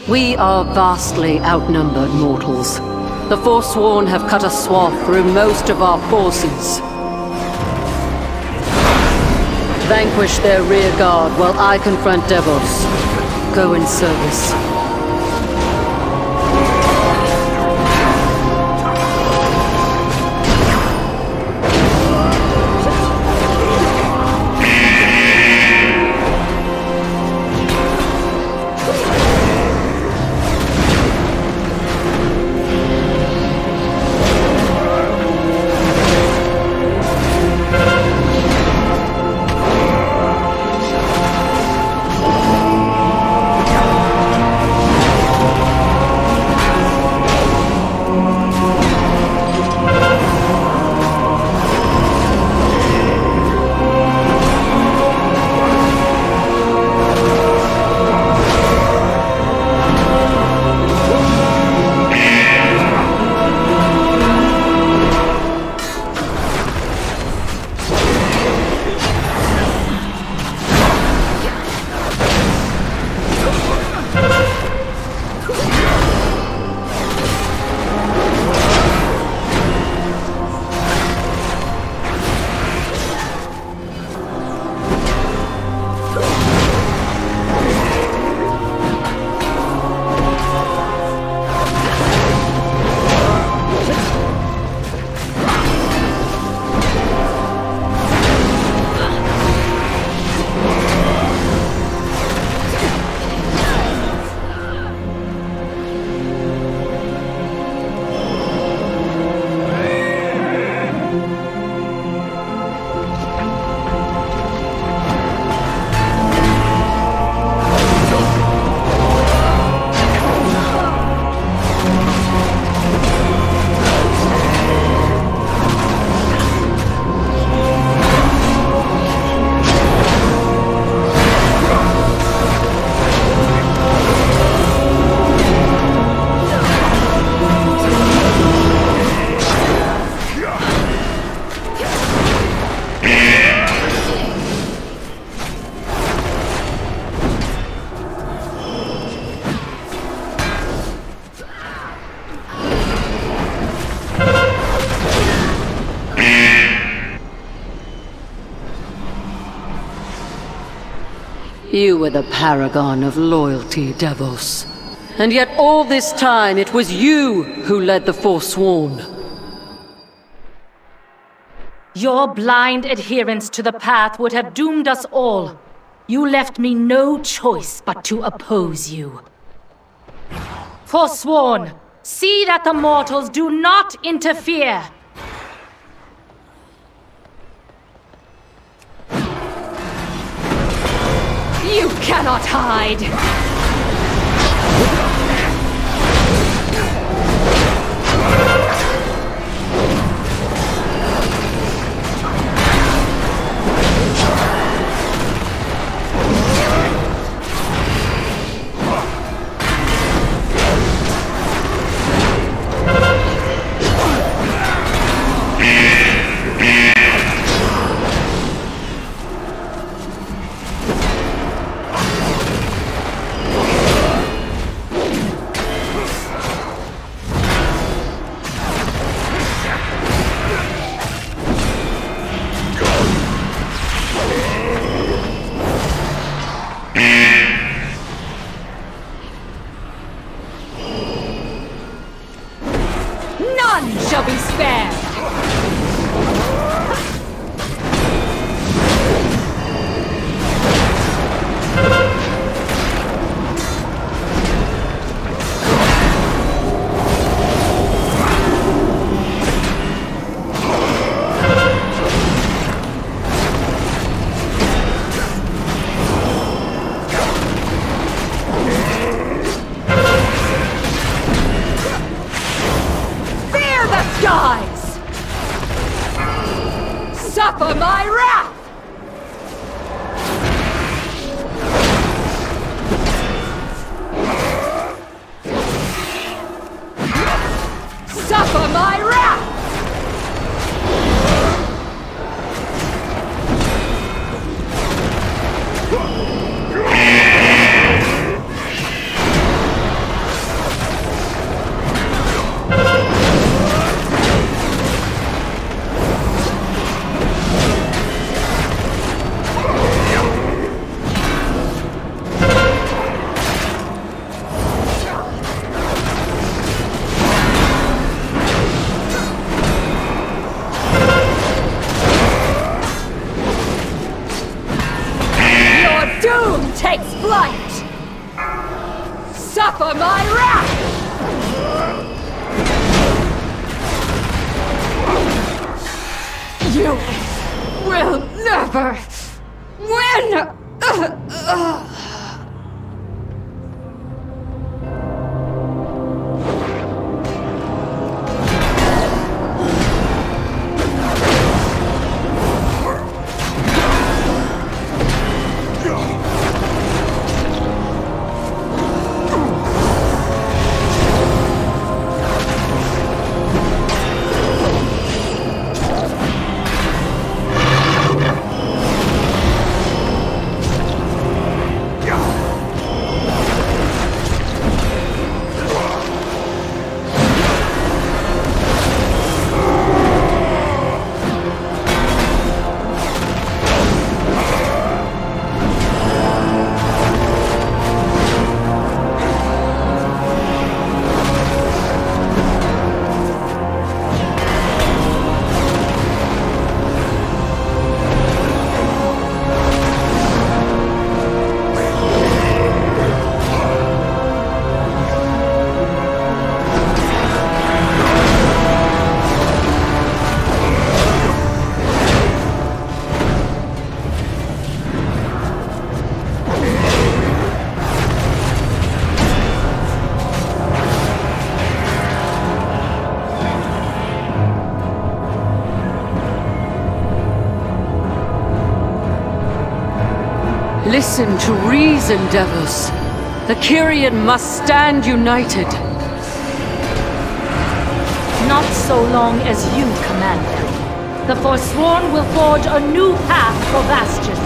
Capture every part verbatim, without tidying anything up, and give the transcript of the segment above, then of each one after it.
We are vastly outnumbered mortals. The Forsworn have cut a swath through most of our forces. Vanquish their rear guard while I confront Devos. Go in service. You were the paragon of loyalty, Devos. And yet all this time it was you who led the Forsworn. Your blind adherence to the path would have doomed us all. You left me no choice but to oppose you. Forsworn, see that the mortals do not interfere. You cannot hide! Suffer my wrath! Suffer my wrath! will never win! Listen to reason, Devos. The Kyrian must stand united. Not so long as you command them. The Forsworn will forge a new path for Bastion.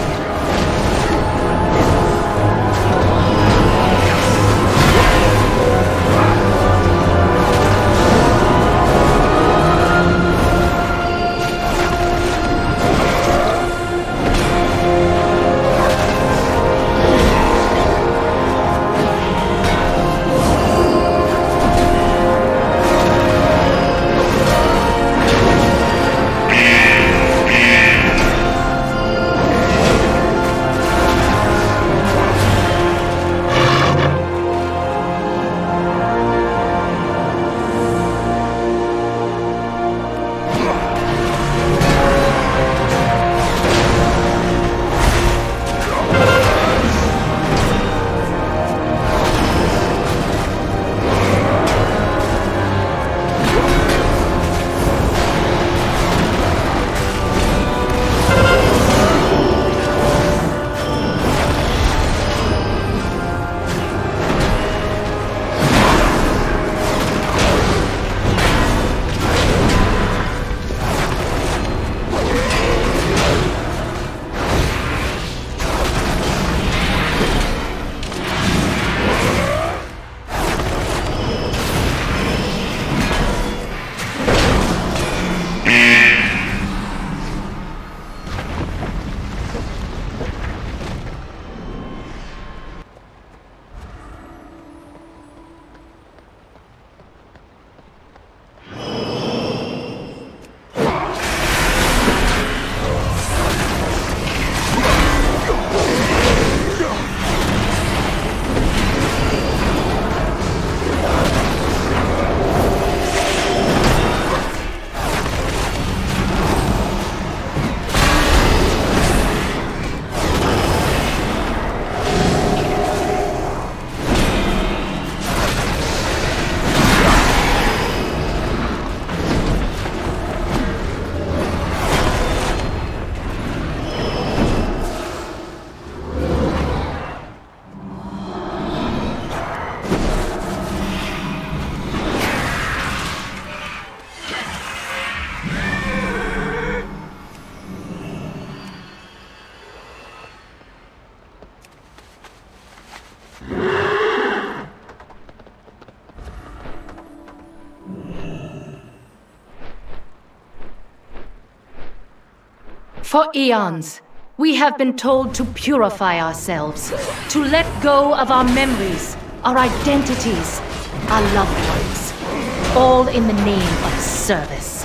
For eons, we have been told to purify ourselves, to let go of our memories, our identities, our loved ones, all in the name of service.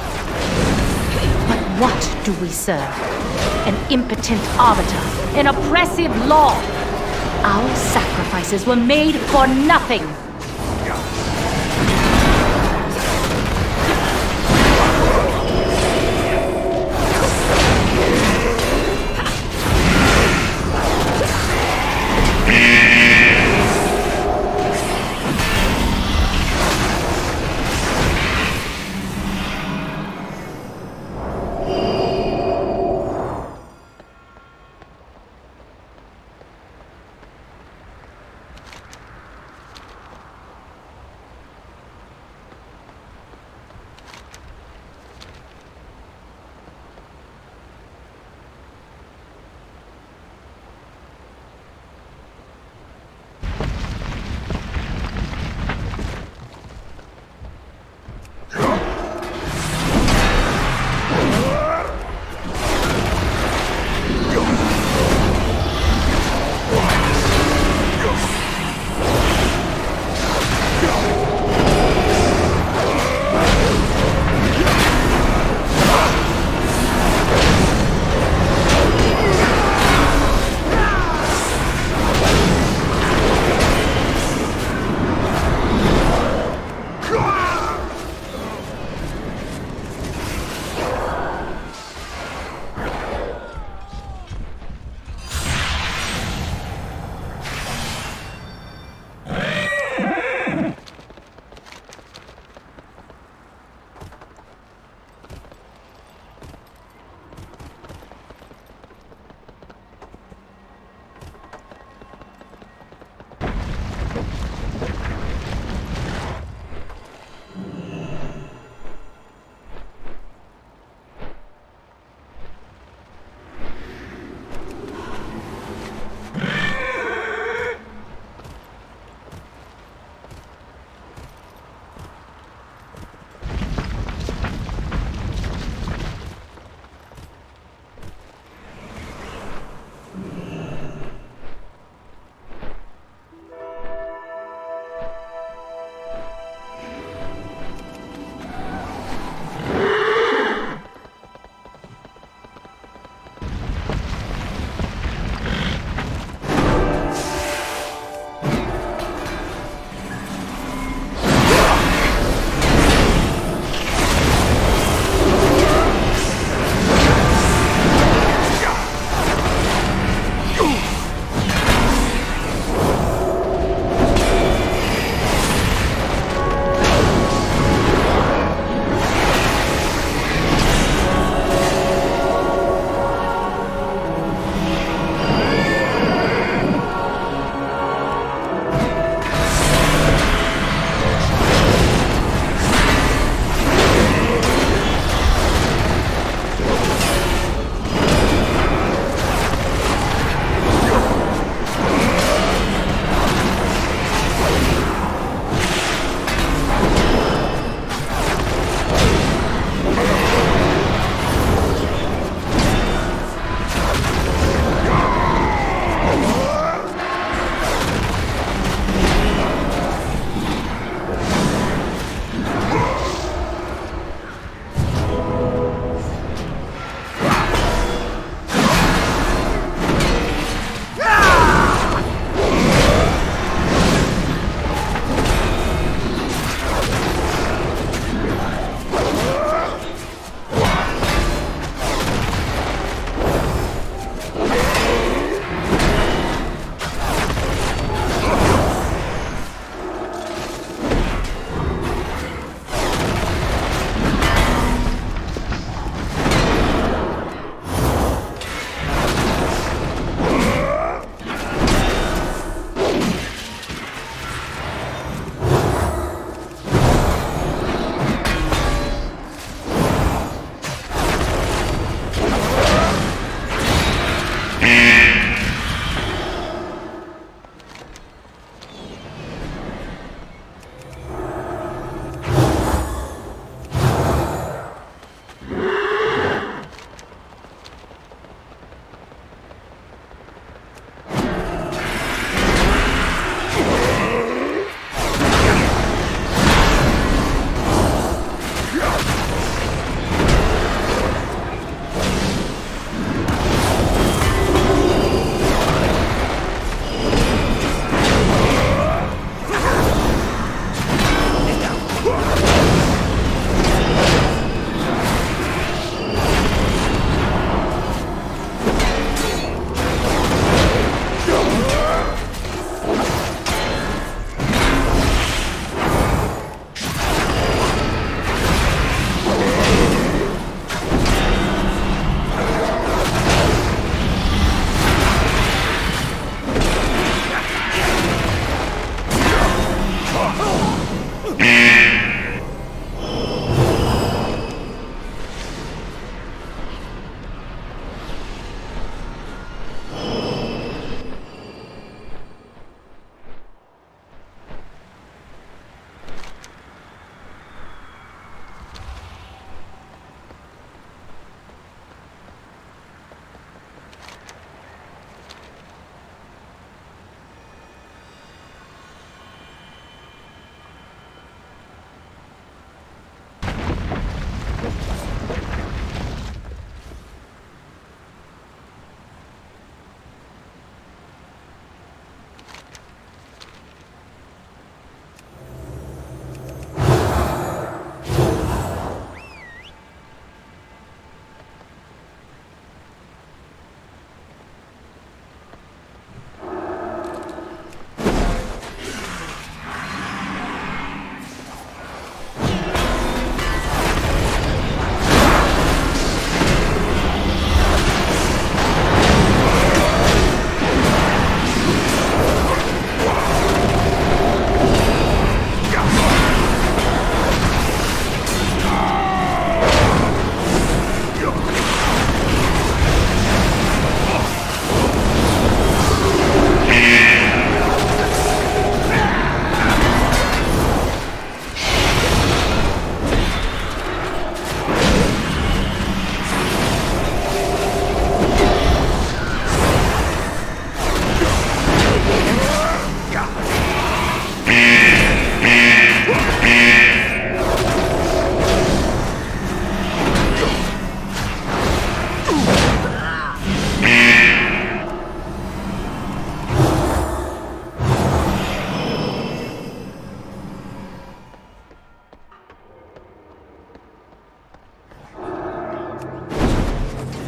But what do we serve? An impotent arbiter, an oppressive law. Our sacrifices were made for nothing.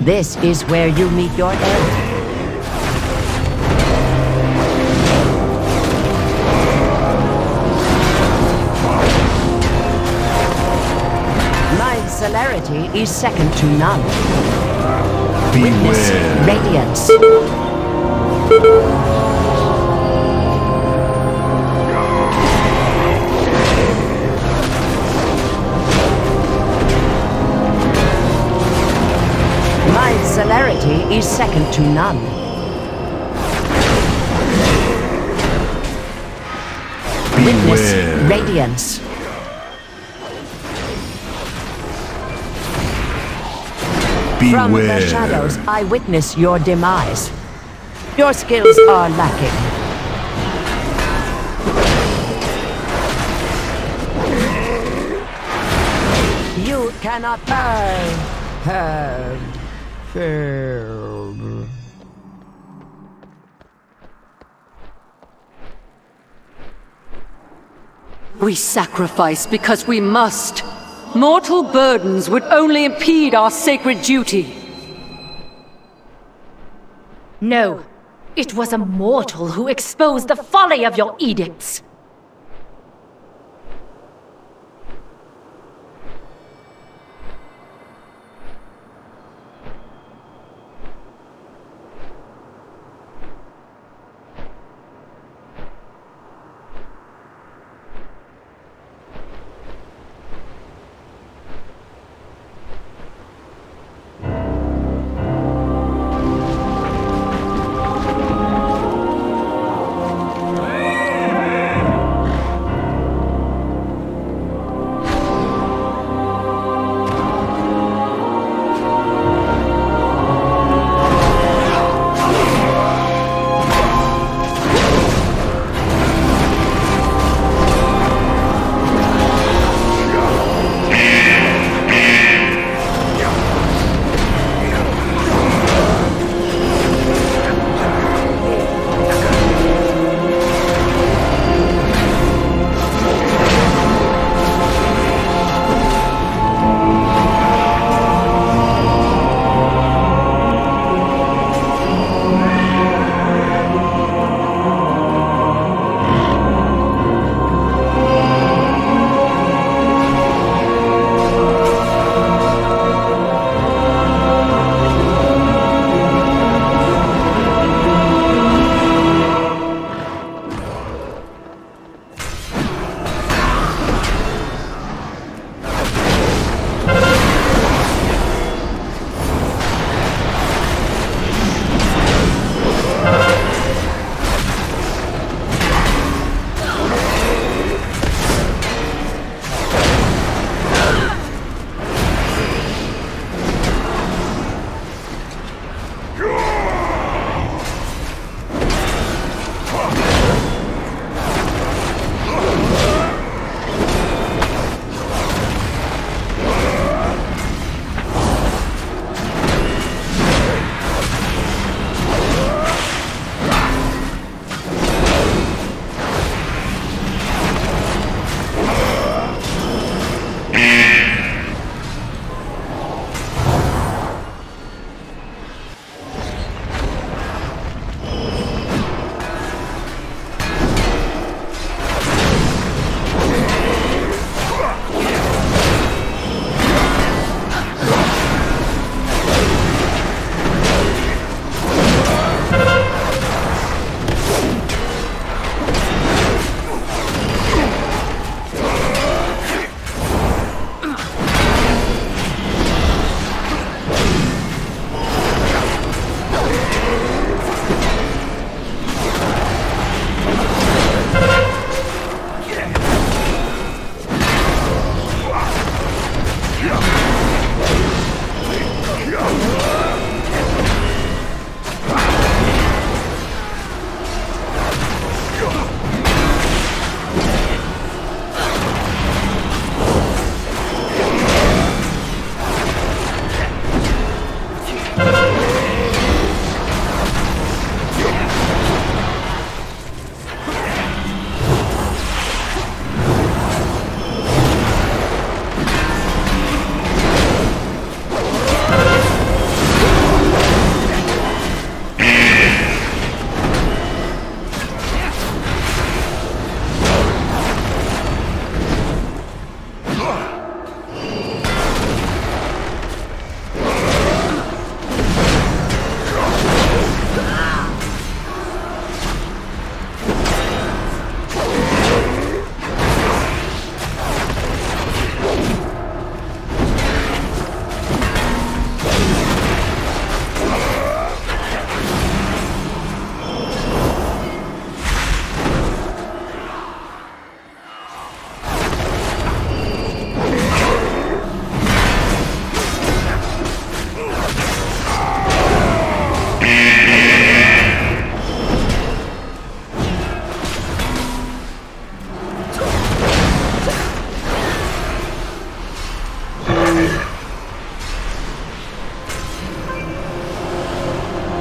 This is where you meet your end. My celerity is second to none. Witness radiance. My celerity is second to none. Witness radiance. Beware. From the shadows, I witness your demise. Your skills are lacking. You cannot die. Have failed. We sacrifice because we must. Mortal burdens would only impede our sacred duty. No, it was a mortal who exposed the folly of your edicts.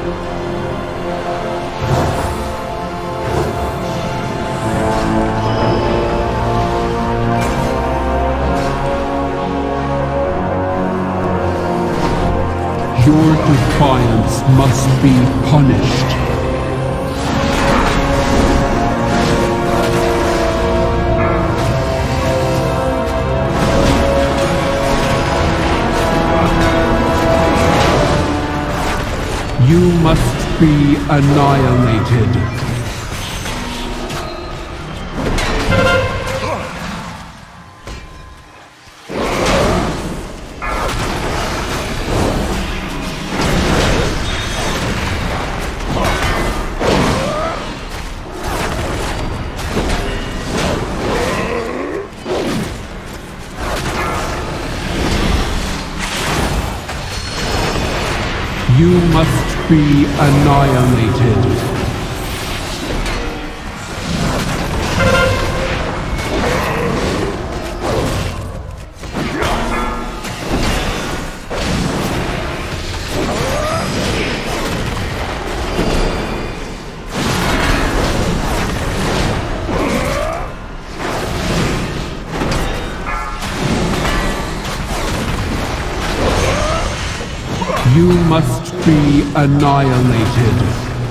Your defiance must be punished. You must be annihilated. You must be annihilated. You must be annihilated.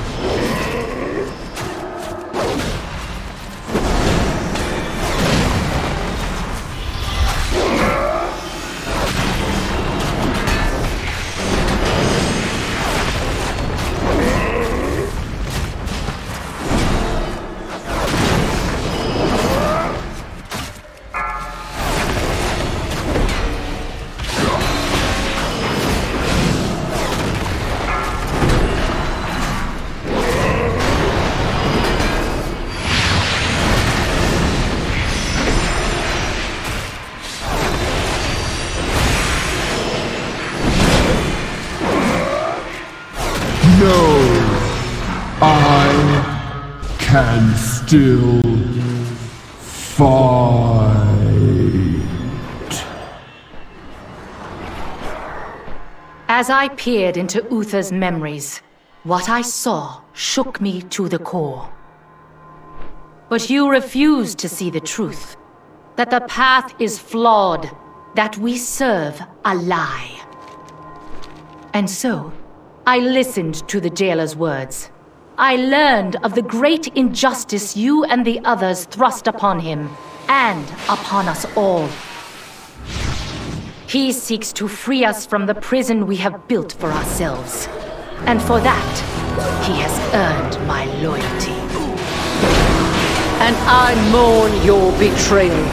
No, I can still fight. As I peered into Uther's memories, what I saw shook me to the core. But you refused to see the truth, that the path is flawed, that we serve a lie. And so, I listened to the jailer's words. I learned of the great injustice you and the others thrust upon him, and upon us all. He seeks to free us from the prison we have built for ourselves. And for that, he has earned my loyalty. And I mourn your betrayal.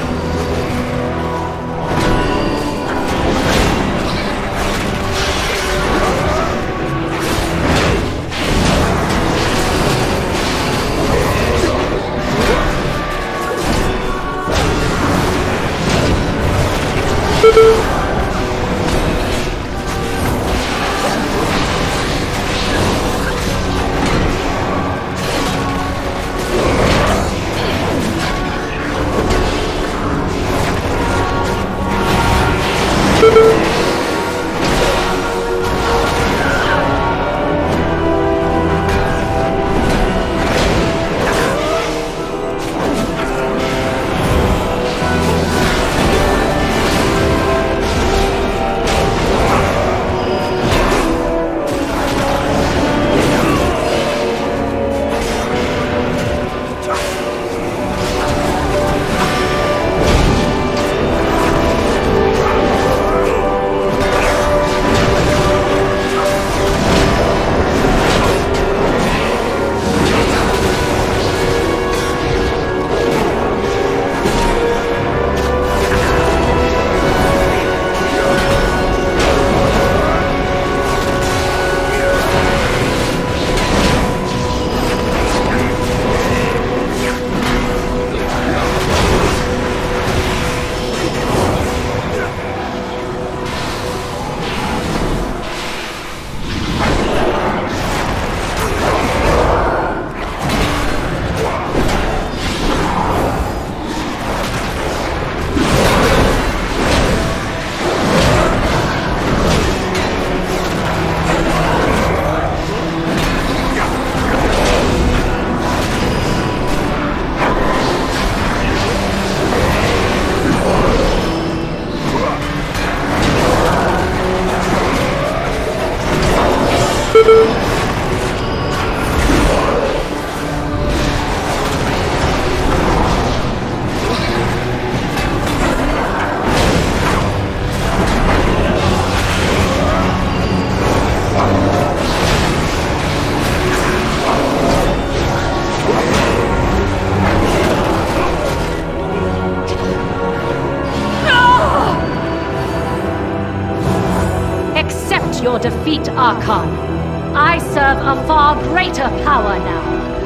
defeat, Archon. I serve a far greater power now.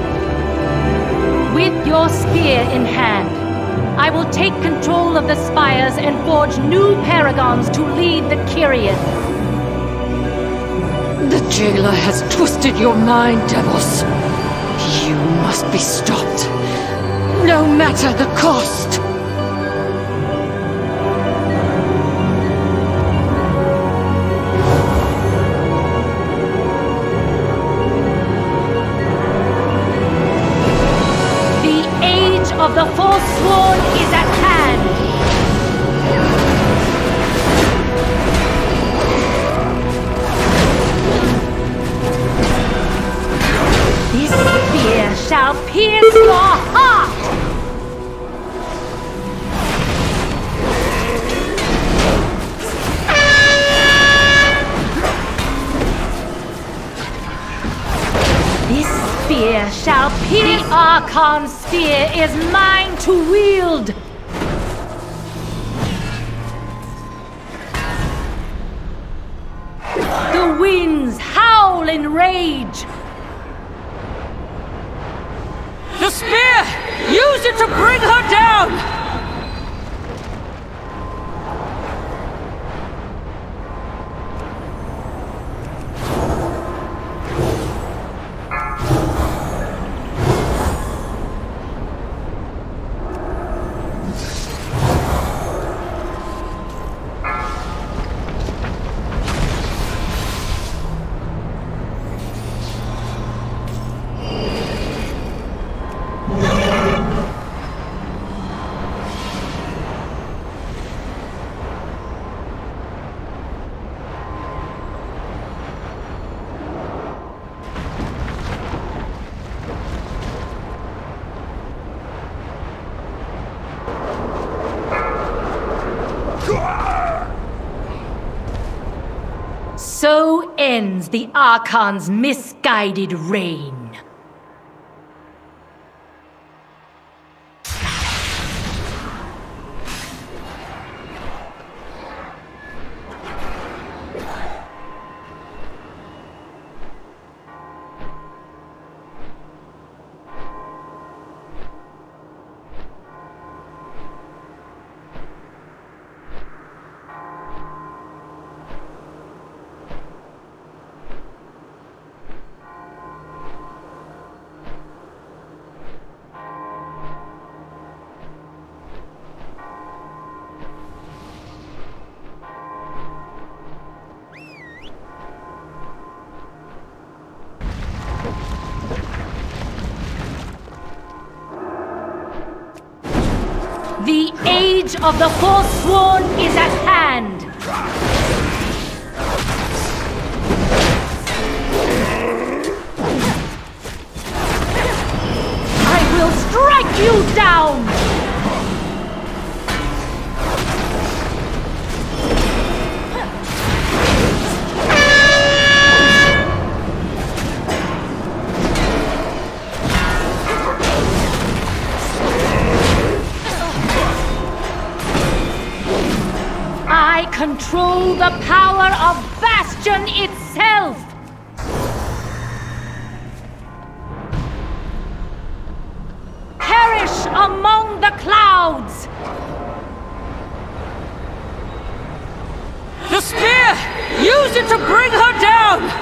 With your spear in hand, I will take control of the Spires and forge new paragons to lead the Kyrian. The jailer has twisted your mind, Devos. You must be stopped, no matter the cost. Of the Forsworn is at hand! This spear shall pierce your heart! This spear shall pierce. The Archon spear is mine to wield. The winds howl in rage. The spear! Use it to bring her down! So ends the Archon's misguided reign. The age of the Forsworn is at hand! I will strike you down! I control the power of Bastion itself! Perish among the clouds! The spear! Use it to bring her down!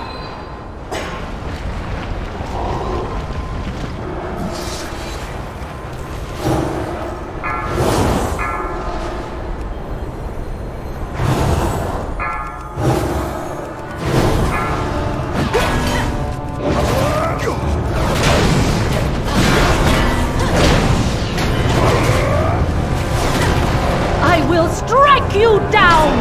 Strike you down!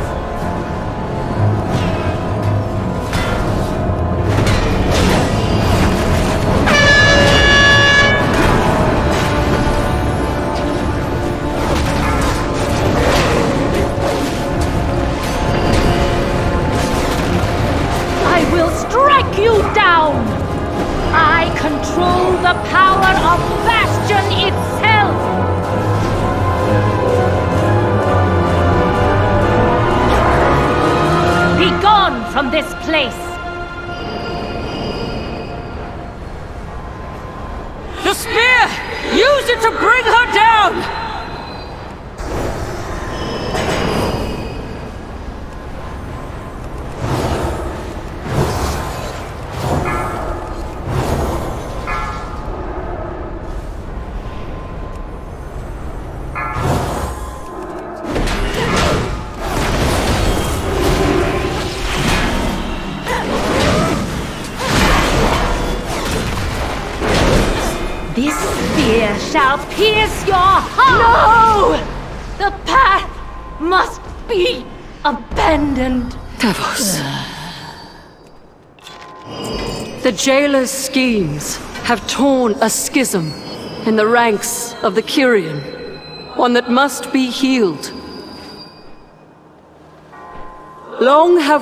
I will strike you down! I control the power of Bastion itself! Be gone use it to bring her down! This spear shall pierce your heart! No! The path must be abandoned. Davos. The jailer's schemes have torn a schism in the ranks of the Kyrian, one that must be healed. Long have